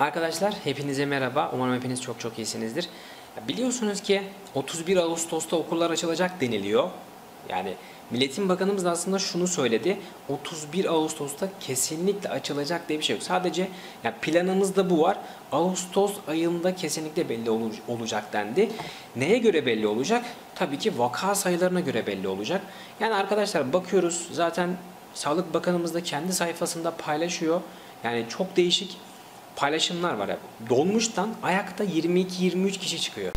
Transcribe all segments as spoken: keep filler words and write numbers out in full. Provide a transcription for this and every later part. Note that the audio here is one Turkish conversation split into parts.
Arkadaşlar hepinize merhaba. Umarım hepiniz çok çok iyisinizdir. Biliyorsunuz ki otuz bir Ağustos'ta okullar açılacak deniliyor. Yani Milli Eğitim Bakanımız da aslında şunu söyledi. otuz bir Ağustos'ta kesinlikle açılacak diye bir şey yok. Sadece yani planımızda bu var. Ağustos ayında kesinlikle belli olacak dendi. Neye göre belli olacak? Tabii ki vaka sayılarına göre belli olacak. Yani arkadaşlar bakıyoruz zaten Sağlık Bakanımız da kendi sayfasında paylaşıyor. Yani çok değişik paylaşımlar var. Dolmuştan ayakta yirmi iki yirmi üç kişi çıkıyor.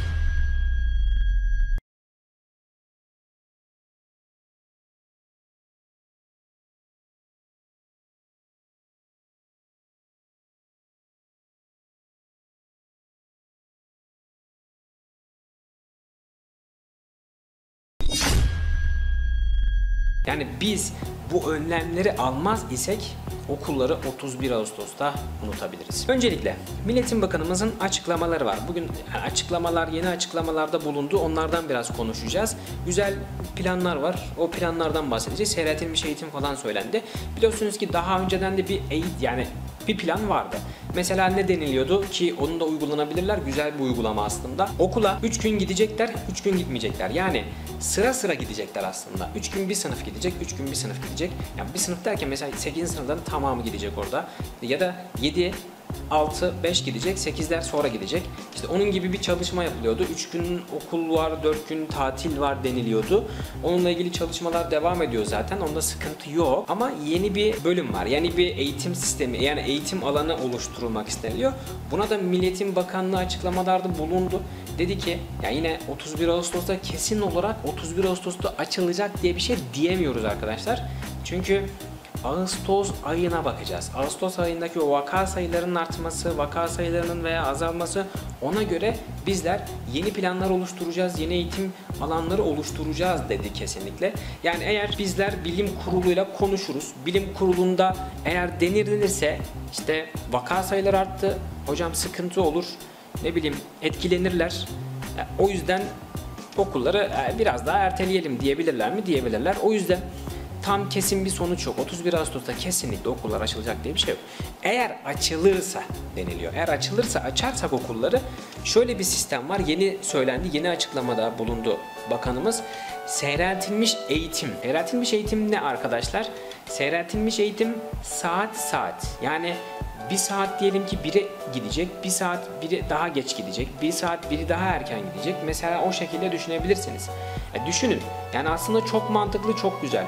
Yani biz bu önlemleri almaz isek okulları otuz bir Ağustos'ta unutabiliriz. Öncelikle Milli Eğitim Bakanımızın açıklamaları var. Bugün açıklamalar, yeni açıklamalarda bulundu. Onlardan biraz konuşacağız. Güzel planlar var. O planlardan bahsedeceğiz. Seyreltilmiş eğitim falan söylendi. Biliyorsunuz ki daha önceden de bir eğitim yani bir plan vardı. Mesela ne deniliyordu ki onu da uygulanabilirler. Güzel bir uygulama aslında. Okula üç gün gidecekler, üç gün gitmeyecekler. Yani sıra sıra gidecekler aslında. üç gün bir sınıf gidecek, üç gün bir sınıf gidecek. Yani bir sınıf derken mesela sekizinci sınıftan tamamı gidecek orada. Ya da yedi, altı, beş gidecek, sekizler sonra gidecek. İşte onun gibi bir çalışma yapılıyordu. üç gün okul var, dört gün tatil var deniliyordu. Onunla ilgili çalışmalar devam ediyor zaten. Onda sıkıntı yok. Ama yeni bir bölüm var. Yani bir eğitim sistemi, yani eğitim alanı oluşturulmak isteniyor. Buna da Milli Eğitim Bakanlığı açıklamalarda bulundu. Dedi ki ya yine otuz bir Ağustos'ta kesin olarak otuz bir Ağustos'ta açılacak diye bir şey diyemiyoruz arkadaşlar. Çünkü Ağustos ayına bakacağız. Ağustos ayındaki o vaka sayılarının artması, vaka sayılarının veya azalması, ona göre bizler yeni planlar oluşturacağız, yeni eğitim alanları oluşturacağız dedi kesinlikle. Yani eğer bizler bilim kuruluyla konuşuruz, bilim kurulunda eğer denirlenirse işte vaka sayıları arttı, hocam sıkıntı olur, ne bileyim etkilenirler. Yani o yüzden okulları biraz daha erteleyelim diyebilirler mi? Diyebilirler. O yüzden tam kesin bir sonuç yok. otuz bir Ağustos'ta kesinlikle okullar açılacak diye bir şey yok. Eğer açılırsa deniliyor. Eğer açılırsa, açarsak okulları şöyle bir sistem var. Yeni söylendi, yeni açıklamada bulundu bakanımız. Seyreltilmiş eğitim. Seyreltilmiş eğitim ne arkadaşlar? Seyreltilmiş eğitim saat saat. Yani bir saat diyelim ki biri gidecek, bir saat biri daha geç gidecek, bir saat biri daha erken gidecek. Mesela o şekilde düşünebilirsiniz. E düşünün. Yani aslında çok mantıklı, çok güzel.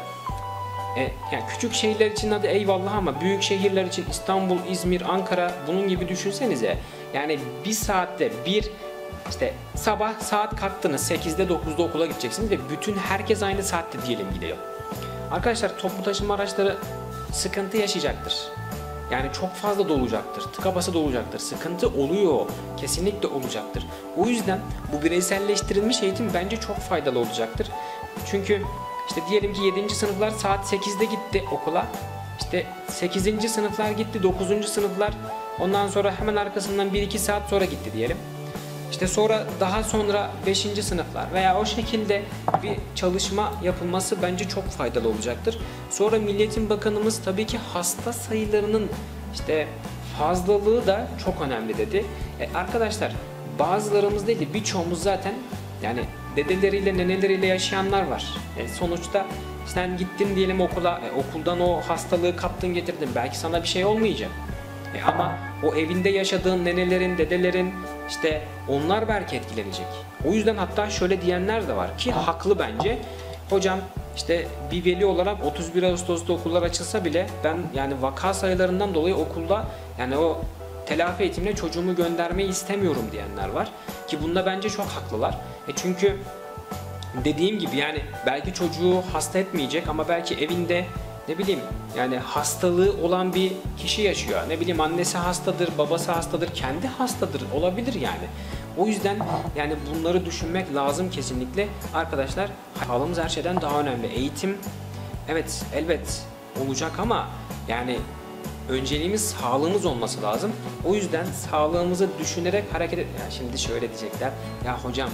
E, yani küçük şehirler için hadi eyvallah ama büyük şehirler için İstanbul, İzmir, Ankara bunun gibi düşünsenize. Yani bir saatte bir işte sabah saat kalktınız sekizde dokuzda okula gideceksiniz ve bütün herkes aynı saatte diyelim gidiyor. Arkadaşlar toplu taşıma araçları sıkıntı yaşayacaktır. Yani çok fazla dolacaktır, tıka basa dolacaktır, sıkıntı oluyor, kesinlikle olacaktır. O yüzden bu bireyselleştirilmiş eğitim bence çok faydalı olacaktır. Çünkü işte diyelim ki yedinci sınıflar saat sekizde gitti okula, işte sekizinci sınıflar gitti, dokuzuncu sınıflar ondan sonra hemen arkasından bir iki saat sonra gitti diyelim. İşte sonra daha sonra beşinci sınıflar veya o şekilde bir çalışma yapılması bence çok faydalı olacaktır. Sonra Milli Eğitim Bakanımız tabii ki hasta sayılarının işte fazlalığı da çok önemli dedi. E arkadaşlar bazılarımız değil de birçoğumuz zaten yani dedeleriyle neneleriyle yaşayanlar var. E sonuçta sen gittin diyelim okula, e okuldan o hastalığı kaptın getirdin, belki sana bir şey olmayacak. E ama o evinde yaşadığın nenelerin, dedelerin işte onlar belki etkilenecek. O yüzden hatta şöyle diyenler de var ki haklı bence. Hocam işte bir veli olarak otuz bir Ağustos'ta okullar açılsa bile ben yani vaka sayılarından dolayı okulda yani o telafi eğitimine çocuğumu göndermeyi istemiyorum diyenler var. Ki bunda bence çok haklılar. E çünkü dediğim gibi yani belki çocuğu hasta etmeyecek ama belki evinde ne bileyim yani hastalığı olan bir kişi yaşıyor. Ne bileyim annesi hastadır, babası hastadır, kendi hastadır, olabilir yani. O yüzden yani bunları düşünmek lazım kesinlikle. Arkadaşlar sağlığımız her şeyden daha önemli. Eğitim evet elbet olacak ama yani önceliğimiz sağlığımız olması lazım. O yüzden sağlığımızı düşünerek hareket et. Ya şimdi şöyle diyecekler. Ya hocam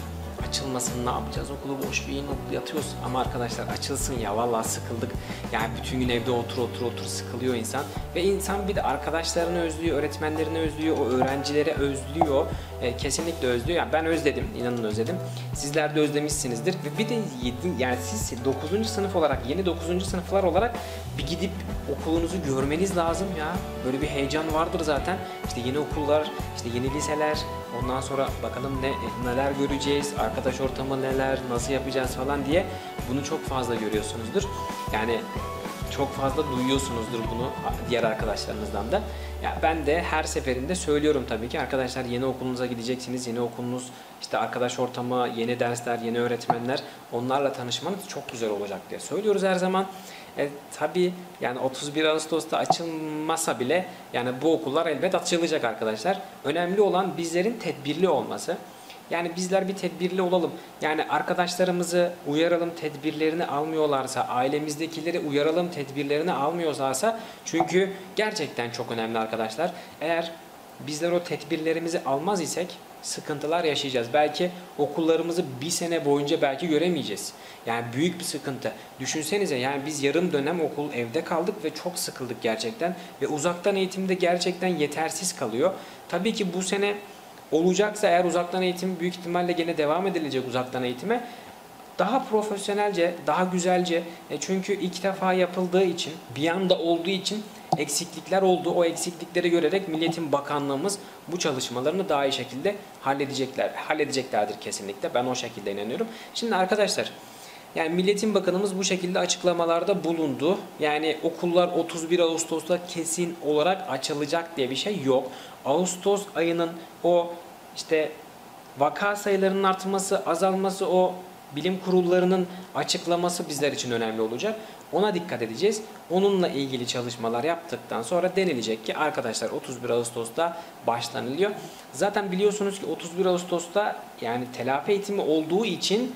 açılmasın, ne yapacağız? Okulu boş verin, okul yatıyoruz. Ama arkadaşlar açılsın ya, vallahi sıkıldık. Yani bütün gün evde otur otur otur sıkılıyor insan. Ve insan bir de arkadaşlarını özlüyor, öğretmenlerini özlüyor, o öğrencileri özlüyor. E, kesinlikle özlüyor. Yani ben özledim, inanın özledim. Sizler de özlemişsinizdir. Ve bir de yedi, yani siz dokuzuncu sınıf olarak, yeni dokuzuncu sınıflar olarak bir gidip okulunuzu görmeniz lazım ya. Böyle bir heyecan vardır zaten. İşte yeni okullar, işte yeni liseler, ondan sonra bakalım ne neler göreceğiz, arkadaş ortamı neler, nasıl yapacağız falan diye bunu çok fazla görüyorsunuzdur. Yani çok fazla duyuyorsunuzdur bunu diğer arkadaşlarınızdan da. Ya ben de her seferinde söylüyorum tabii ki arkadaşlar, yeni okulunuza gideceksiniz. Yeni okulunuz, işte arkadaş ortamı, yeni dersler, yeni öğretmenler, onlarla tanışmanız çok güzel olacak diye söylüyoruz her zaman. E, tabii yani otuz bir Ağustos'ta açılmasa bile yani bu okullar elbet açılacak arkadaşlar. Önemli olan bizlerin tedbirli olması. Yani bizler bir tedbirli olalım. Yani arkadaşlarımızı uyaralım, tedbirlerini almıyorlarsa, ailemizdekileri uyaralım, tedbirlerini almıyorlarsa. Çünkü gerçekten çok önemli arkadaşlar. Eğer bizler o tedbirlerimizi almaz isek sıkıntılar yaşayacağız. Belki okullarımızı bir sene boyunca belki göremeyeceğiz. Yani büyük bir sıkıntı. Düşünsenize, yani biz yarım dönem okul evde kaldık ve çok sıkıldık gerçekten. Ve uzaktan eğitimde gerçekten yetersiz kalıyor. Tabii ki bu sene olacaksa eğer uzaktan eğitim büyük ihtimalle gene devam edilecek uzaktan eğitime. Daha profesyonelce, daha güzelce, e çünkü ilk defa yapıldığı için, bir anda olduğu için eksiklikler oldu. O eksiklikleri görerek Milli Eğitim Bakanlığımız bu çalışmalarını daha iyi şekilde halledecekler, halledeceklerdir kesinlikle. Ben o şekilde inanıyorum. Şimdi arkadaşlar, yani Milli Eğitim Bakanımız bu şekilde açıklamalarda bulundu. Yani okullar otuz bir Ağustos'ta kesin olarak açılacak diye bir şey yok. Ağustos ayının o işte vaka sayılarının artması, azalması, o bilim kurullarının açıklaması bizler için önemli olacak. Ona dikkat edeceğiz. Onunla ilgili çalışmalar yaptıktan sonra denilecek ki arkadaşlar otuz bir Ağustos'ta başlanılıyor. Zaten biliyorsunuz ki otuz bir Ağustos'ta yani telafi eğitimi olduğu için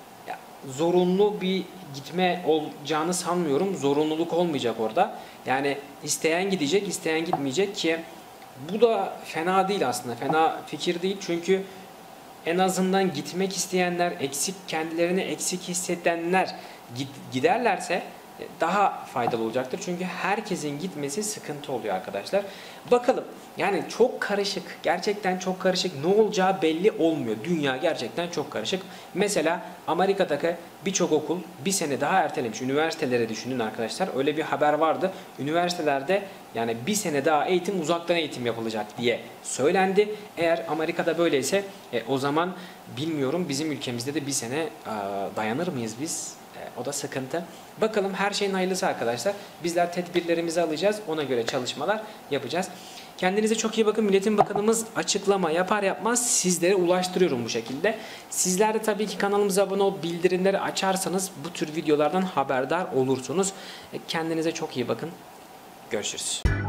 zorunlu bir gitme olacağını sanmıyorum. Zorunluluk olmayacak orada. Yani isteyen gidecek, isteyen gitmeyecek ki bu da fena değil aslında. Fena fikir değil. Çünkü en azından gitmek isteyenler, eksik kendilerini eksik hissedenler giderlerse daha faydalı olacaktır. Çünkü herkesin gitmesi sıkıntı oluyor arkadaşlar. Bakalım, yani çok karışık. Gerçekten çok karışık. Ne olacağı belli olmuyor. Dünya gerçekten çok karışık. Mesela Amerika'daki birçok okul bir sene daha ertelemiş. Üniversitelere düşünün arkadaşlar. Öyle bir haber vardı. Üniversitelerde yani bir sene daha eğitim, uzaktan eğitim yapılacak diye söylendi. Eğer Amerika'da böyleyse e, o zaman bilmiyorum bizim ülkemizde de bir sene e, dayanır mıyız biz? O da sıkıntı. Bakalım, her şeyin hayırlısı arkadaşlar. Bizler tedbirlerimizi alacağız. Ona göre çalışmalar yapacağız. Kendinize çok iyi bakın. Milli Eğitim Bakanımız açıklama yapar yapmaz sizlere ulaştırıyorum bu şekilde. Sizler de tabii ki kanalımıza abone olup bildirimleri açarsanız bu tür videolardan haberdar olursunuz. Kendinize çok iyi bakın. Görüşürüz.